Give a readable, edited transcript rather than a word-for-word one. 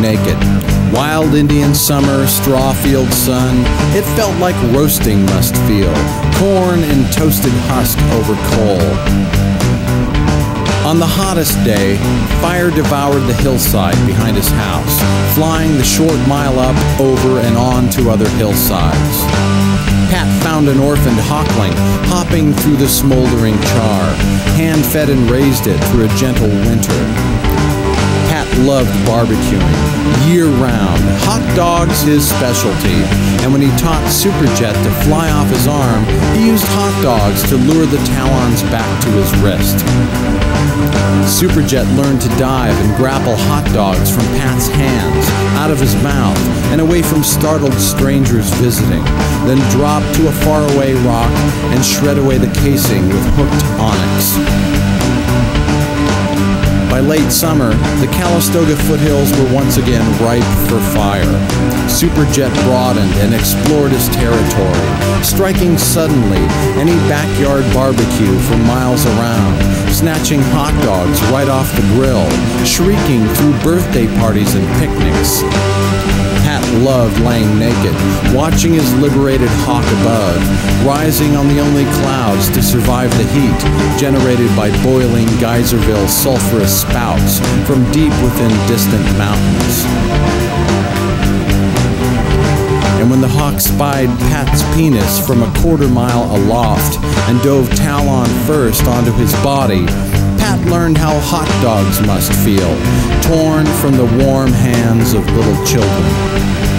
naked. Wild Indian summer, straw field sun, it felt like roasting must feel, corn in toasted husk over coal. On the hottest day, fire devoured the hillside behind his house, flying the short mile up, over, and on to other hillsides. Pat found an orphaned hawkling, hopping through the smoldering char, hand-fed and raised it through a gentle winter. Pat loved barbecuing, year-round, hot dogs his specialty, and when he taught Superjet to fly off his arm, he used hot dogs to lure the talons back to his wrist. Superjet learned to dive and grapple hot dogs from Pat's hands, out of his mouth, and away from startled strangers visiting, then drop to a faraway rock and shred away the casing with hooked onyx. By late summer, the Calistoga foothills were once again ripe for fire. Superjet broadened and explored his territory, striking suddenly any backyard barbecue for miles around, snatching hot dogs right off the grill, shrieking through birthday parties and picnics. Pat loved laying naked, watching his liberated hawk above, rising on the only clouds to survive the heat generated by boiling Geyserville sulfurous spouts from deep within distant mountains. And when the hawk spied Pat's penis from a quarter-mile aloft and dove talon first onto his body, Pat learned how hot dogs must feel, torn from the warm hands of little children.